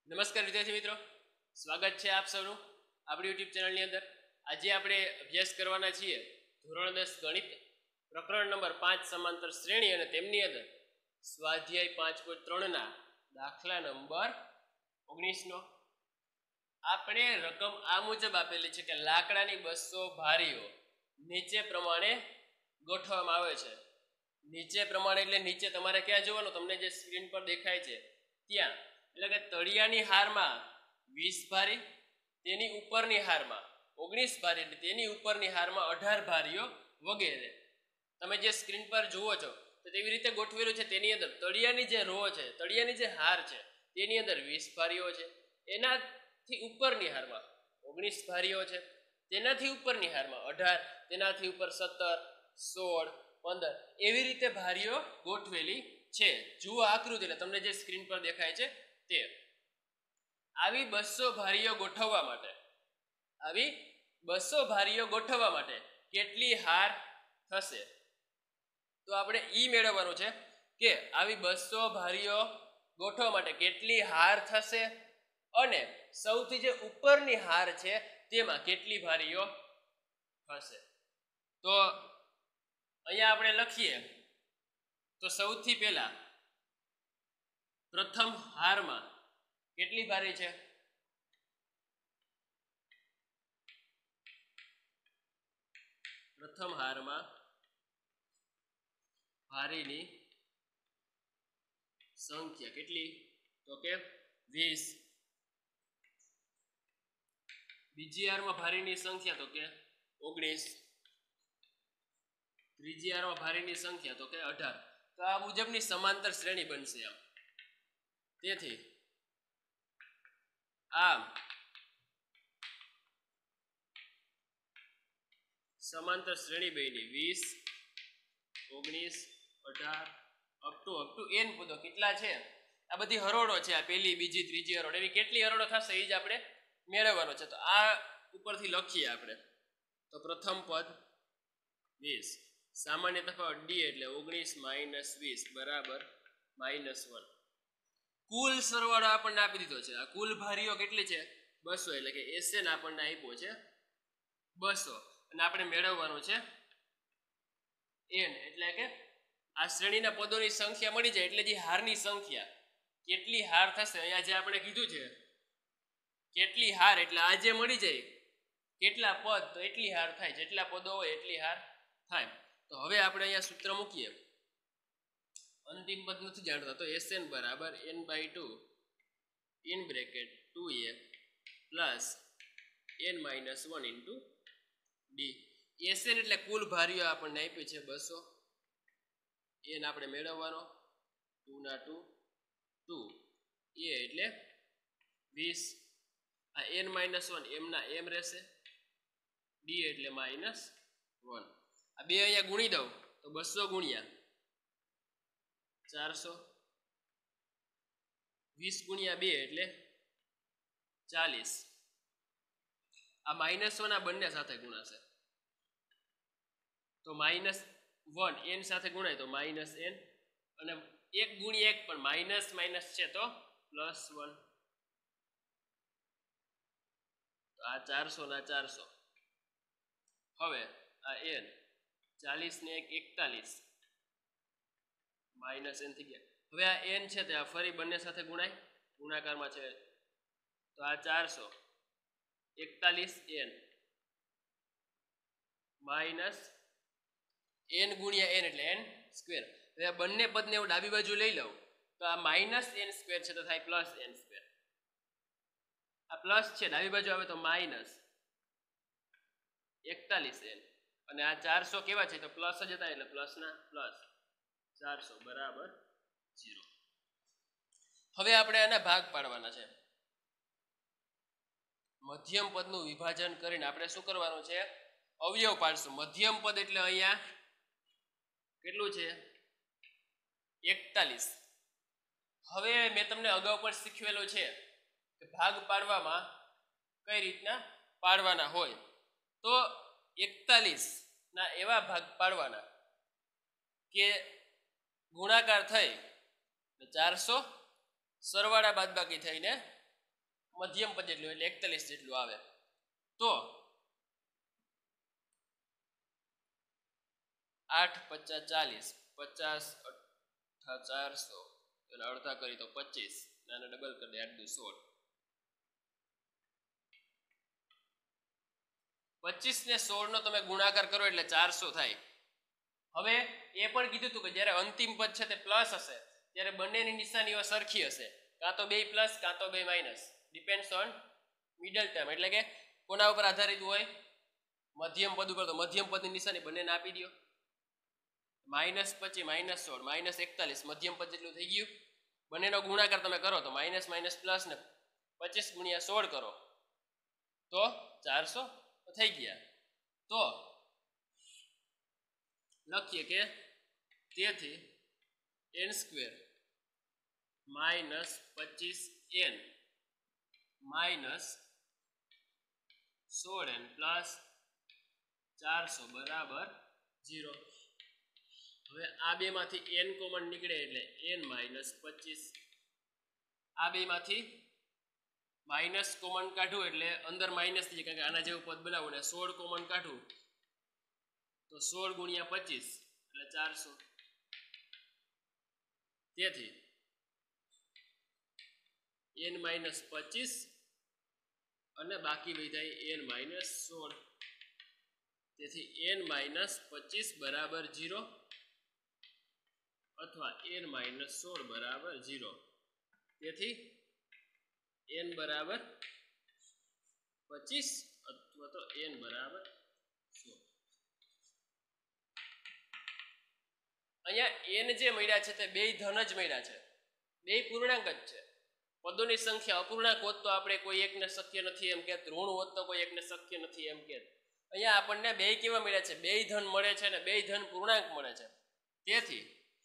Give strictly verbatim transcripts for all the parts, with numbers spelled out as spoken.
નમસ્કાર વિદ્યાર્થી મિત્રો, સ્વાગત છે આપ સૌનું આપણી યુટ્યુબ ચેનલની અંદર। આજે આપણે અભ્યાસ કરવાના છીએ ધોરણ દસ ગણિત પ્રકરણ નંબર પાંચ સમાંતર શ્રેણી અને તેમની અંદર સ્વાધ્યાય પાંચ પોઈન્ટ ત્રણના દાખલા નંબર ઓગણીસનો। આપણે રકમ આ મુજબ આપેલી છે કે લાકડાની બસો ભારીઓ નીચે પ્રમાણે ગોઠવવામાં આવે છે। નીચે પ્રમાણે એટલે નીચે તમારે ક્યાં જોવાનું, તમને જે સ્ક્રીન પર દેખાય છે ત્યાં, એટલે કે તળિયાની હારમાં વીસ ભારી, તેની ઉપરની હારમાં ઓગણીસ ભારી, એટલે તેની ઉપરની હારમાં અઢાર ભારીઓ વગેરે તમે જે સ્ક્રીન પર જુઓ છો તો તેવી રીતે ગોઠવેલું છે। તેની અંદર તળિયાની જે રો છે, તળિયાની જે હાર છે તેની અંદર વીસ ભારીઓ છે, એનાથી ઉપરની હારમાં ઓગણીસ ભારીઓ છે, તેનાથી ઉપરની હારમાં અઢાર, તેનાથી ઉપર સત્તર, સોળ, પંદર એવી રીતે ભારીઓ ગોઠવેલી છે। જુઓ આકૃતિ, એટલે તમને જે સ્ક્રીન પર દેખાય છે તે આવી બસો ભારીઓ ગોઠવવા માટે આવી બસો ભારીઓ ગોઠવવા માટે કેટલી હાર થશે? તો આપણે ઈ મેળવવાનું છે કે આવી બસો ભારીઓ ગોઠવવા માટે કેટલી હાર થશે અને સૌથી જે ઉપરની હાર છે તેમાં કેટલી ભારીઓ હશે। તો અહીંયા આપણે લખીએ તો સૌથી પહેલા પ્રથમ હારમાં કેટલી ભારી છે? પ્રથમ હારમાં ભારીની સંખ્યા કેટલી? તો કે વીસ। બીજી હારમાં ભારીની સંખ્યા તો કે ઓગણીસ। ત્રીજી હારમાં ભારીની સંખ્યા તો કે અઢાર। તો આ મુજબની સમાંતર શ્રેણી બનશે આમ। તેથી આમ સમાંતર શ્રેણી બની વીસ, ઓગણીસ, અઢાર up to up to N પદો કેટલા છે? આ બધી હરોળો છે, આ પહેલી, બીજી, ત્રીજી હરોળ, એવી કેટલી હરોળો થશે એ જ આપણે મેળવવાનો છે। તો આ ઉપરથી લખીએ આપણે તો પ્રથમ પદ વીસ, સામાન્ય તફાવત ડી એટલે ઓગણીસ માઇનસ વીસ બરાબર માઇનસ વન। કુલ સરવાળો આપણને આપી દીધો છે, આ કુલ ભારીઓ કેટલી છે? બસો, એટલે કે એસએન આપણને આપ્યો છે બસો, અને આપણે મેળવવાનું છે એન, એટલે કે આ શ્રેણીના પદોની સંખ્યા મળી જાય એટલે જે હારની સંખ્યા કેટલી હાર થશે, અહીંયા જે આપણે કીધું છે કેટલી હાર, એટલે આ જે મળી જાય કેટલા પદ તો એટલી હાર થાય, જેટલા પદો હોય એટલી હાર થાય। તો હવે આપણે અહીંયા સૂત્ર મૂકીએ, અંતિમ પદ નથી જાણતા, તો એસએન બરાબર N by two in bracket two A plus N minus one into D. SN એટલે કુલ ભારીઓ આપણને આપી છે બસો, એન આપણે મેળવવાનો ટુ ના ટુ ટુ, એ એટલે વીસ, આ એન માઇનસ વન એમના એમ રહેશે, ડી એટલે માઇનસ વન। આ બે અહીંયા ગુણી દઉં તો બસો ગુણ્યા ચારસો, વીસ ગુણ્યા બે એટલે ચાલીસ। આ માઇનસ વન આ બંને સાથે ગુણાશે તો માઇનસ વન એન સાથે ગુણાય તો માઇનસ એન, અને એક ગુણ્યા એક પણ માઇનસ માઇનસ છે તો પ્લસ વન। તો આ ચારસો ના ચારસો, હવે આ એન ચાલીસ ને એક એકતાલીસ માઇનસ એન થઈ ગયા। હવે આ એન છે તે આ ફરી બંને સાથે ગુણાય, ગુણાકારમાં છે તો આ ચારસો એકતાલીસ એન માઇનસ એન ગુણ્યા એન એટલે એન સ્ક્વેર। હવે આ બંને પદને હું ડાબી બાજુ લઈ લઉં તો આ માઇનસ એન સ્ક્વેર છે તો થાય પ્લસ એન સ્ક્વેર, આ પ્લસ છે ડાબી બાજુ આવે તો માઇનસ એકતાલીસ એન, અને આ ચારસો કેવા છે તો પ્લસ જ હતા એટલે પ્લસ ના પ્લસ ચારસો બરાબર ઝીરો। હવે આપણે આના ભાગ પાડવાના છે, મધ્યમ પદનું વિભાજન કરીને આપણે શું કરવાનું છે? અવયવ પાડશું। મધ્યમ પદ એટલે અહીંયા કેટલું છે? એકતાલીસ। હવે મેં તમને અગાઉ પણ શીખવેલું છે કે ભાગ પાડવામાં કઈ રીતના પાડવાના હોય, તો એકતાલીસ ના એવા ભાગ પાડવાના કે ગુણાકાર થઈ ચારસો સરવાળા બાદબાકી થઈને મધ્યમ પદ જેટલું એટલે એકતાલીસ જેટલું આવે. તો આઠ પચાસ ચાલીસ, પચાસ અઠા ચારસો, એટલે અડધા કરી તો પચીસ, નાને ડબલ કરી દે આઠ દુ સોળ. પચીસ ને સોળ નો તમે ગુણાકાર કરો એટલે ચારસો થાય. હવે એ પણ કીધું હતું કે જ્યારે અંતિમ પદ છે તે પ્લસ હશે ત્યારે બંનેની નિશાનીઓ સરખી હશે, કાં તો બે પ્લસ કાં તો બે minus, depends on middle term, એટલે કે કોના ઉપર આધારિત હોય, મધ્યમ પદ ઉપર. તો મધ્યમ પદની નિશાની બંનેને આપી દો. માઇનસ પચીસ માઇનસ સોળ માઇનસ એકતાલીસ મધ્યમ પદ જેટલું થઈ ગયું. બંનેનો ગુણાકાર તમે કરો તો માઇનસ માઇનસ પ્લસ ને પચીસ ગુણ્યા સોળ કરો તો ચારસો થઈ ગયા. તો લખીએ કે તેથી એન સ્ક્વેર માઇનસ પચીસ એન માઇનસ સોળ એન પ્લસ ચારસો બરાબર ઝીરો. હવે આ બે માંથી એન કોમન નીકળે એટલે એન માઇનસ પચીસ. આ બે માંથી માઇનસ કોમન કાઢવું એટલે અંદર માઇનસ થઈ જાય, કારણ કે આના જેવું પદ બનાવવું ને સોળ કોમન કાઢવું તો સોળ ગુણ્યા પચીસ એટલે ચારસો. તેથી એન માઇનસ પચીસ અને બાકી વધ્યા એન માઇનસ સોળ. તેથી એન માઇનસ પચીસ બરાબર ઝીરો અથવા એન માઇનસ સોળ બરાબર ઝીરો. તેથી એન બરાબર પચીસ અથવા તો એન બરાબર સોળ. અહીંયા એન જે મળ્યા છે તે બે ધન જ મળ્યા છે, બે પૂર્ણાંક જ છે. પદોની સંખ્યા અપૂર્ણાંક હોત તો આપણે કોઈ એકને શક્ય નથી એમ કહેત, ઋણ હોત તો કોઈ એકને શક્ય નથી એમ કહેત. અહીંયા આપણને બે કેવા મળ્યા છે, બે ધન મળે છે અને બે ધન પૂર્ણાંક મળે છે. તેથી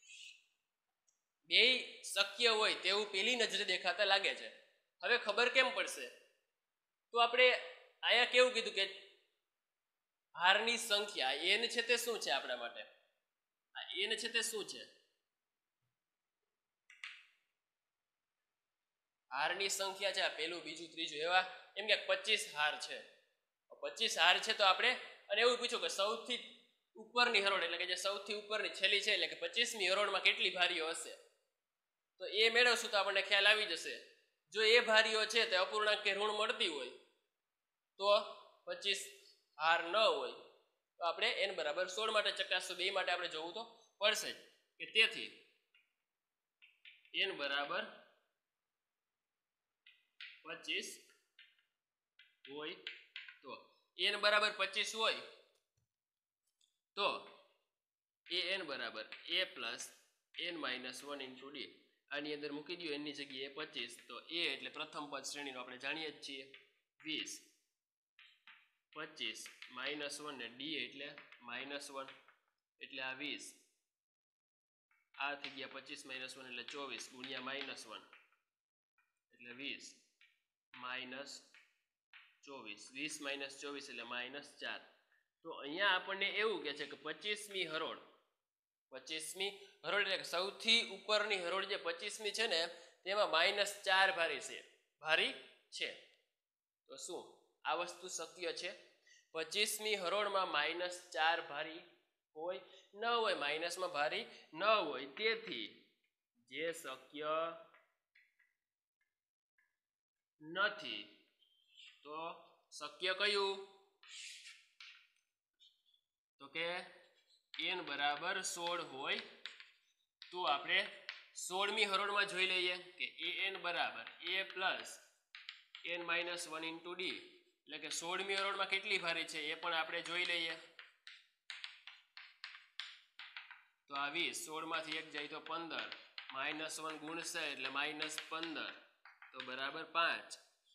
બે શક્ય હોય તેવું પેલી નજરે દેખાતા લાગે છે. હવે ખબર કેમ પડશે? તો આપણે અહીંયા કેવું કીધું કે હારની સંખ્યા એન છે તે શું છે આપણા માટે? આ એન છે તે શું છે? હારની સંખ્યા છે. આ પેલું બીજું ત્રીજું એવા એમ કે પચીસ હાર છે. પચીસ હાર છે તો આપણે અને એવું પૂછ્યું કે સૌથી ઉપરની હરોળ એટલે કે જે સૌથી ઉપરની છેલ્લી છે એટલે કે પચીસમી હરોળમાં કેટલી ભારીઓ હશે, તો એ મેળવશું તો આપણને ખ્યાલ આવી જશે. જો એ ભારીઓ છે તે અપૂર્ણાંક કે ઋણ મળતી હોય તો પચીસ હાર ન હોય તો આપણે એન બરાબર સોળ માટે ચકાસશું. બે માટે આપણે જોવું તો પડશે જ કે તેથી એન બરાબર પચીસ હોય તો એન બરાબર પચીસ હોય તો એ એન બરાબર A plus N minus one into D. આની અંદર મૂકી દો એની જગ્યાએ પચીસ, તો એ એટલે પ્રથમ પદ શ્રેણીનો આપણે જાણીએ જ છીએ વીસ, પચીસ માઇનસ વન ને ડી એટલે માઇનસ વન એટલે આ વીસ. આ થઈ ગયા પચીસ માઇનસ વન એટલે ચોવીસ ગુણ્યા માઇનસ વન એટલે વીસ માઇનસ ચોવીસ, વીસ માઇનસ ચોવીસ એટલે માઇનસ ચાર. તો અહીંયા આપણને એવું કહે છે કે પચીસમી હરોળ, પચીસમી હરોળ એટલે સૌથી ઉપરની હરોળ જે પચીસમી છે ને તેમાં માઇનસ ચાર ભારી છે ભારી છે. તો શું આ વસ્તુ શક્ય છે? પચીસમી હરોળમાં માઇનસ ચાર ભારી હોય ન હોય? માઇનસમાં ભારી ન હોય. તેથી જે શક્ય નથી તો શક્ય કયું? તો કે એન બરાબર સોળ હોય. તો આપણે સોળમી હરોળમાં જોઈ લઈએ કે એ એન બરાબર A plus N minus one into D એટલે કે સોળમી હરોળમાં કેટલી ભારી છે એ પણ આપણે જોઈ લઈએ. તો આ વીસ, સોળમાંથી એક જાય તો પંદર, માઇનસ વન ગુણશે એટલે માઇનસ પંદર તો બરાબર પાંચ.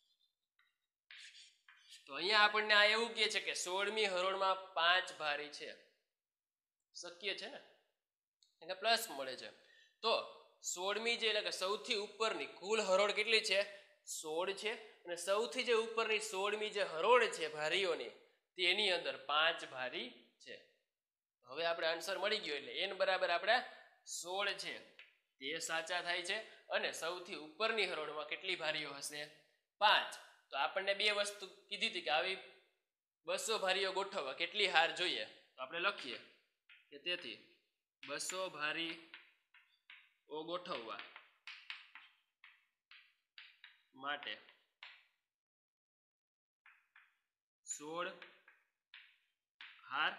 તો અહીંયા આપણને આ એવું કહે છે કે સોળમી હરોળમાં પાંચ ભારી છે. શક્ય છે ને, એને પ્લસ મળે છે. તો સોળમી જે એટલે કે સૌથી ઉપરની કુલ હરોળ કેટલી છે? સોળ છે. અને સૌથી જે ઉપરની સોળમી જે હરોળ છે ભારીઓની તેની અંદર પાંચ ભારી છે. હવે આપણે આન્સર મળી ગયો એટલે એન બરાબર આપણે સોળ છે તે સાચા થાય છે. અને સૌથી ઉપરની હરોળમાં કેટલી ભારીઓ હશે? પાંચ. તો આપણને બે વસ્તુ કીધી હતી કે આવી બસો ભારીઓ ગોઠવવા કેટલી હાર જોઈએ, તો આપણે લખીએ કે તેથી બસો ભારીઓ ગોઠવવા માટે સોળ હાર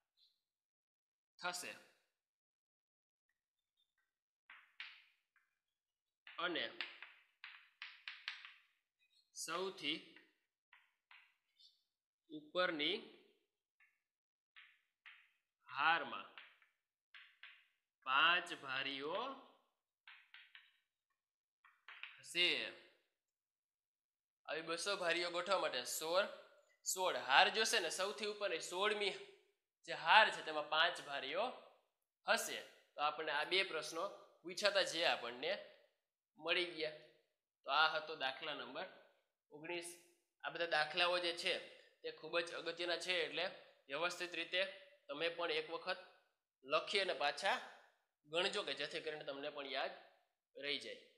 થશે અને સૌથી ઉપરની હારમાં પાંચ ભારીઓ હશે. આવી બસો ભારીઓ ગોઠવવા માટે સોળ સોળ હાર જોશે ને સૌથી ઉપરની સોળમી જે હાર છે તેમાં પાંચ ભારીઓ હશે. તો આપણને આ બે પ્રશ્નો પૂછાતા જે આપણને મળી ગયા. તો આ હતો દાખલા નંબર ઓગણીસ. આ બધા દાખલાઓ જે છે તે ખૂબ જ અગત્યના છે, એટલે વ્યવસ્થિત રીતે તમે પણ એક વખત લખી અને પાછા ગણજો કે જેથી કરીને તમને પણ યાદ રહી જાય.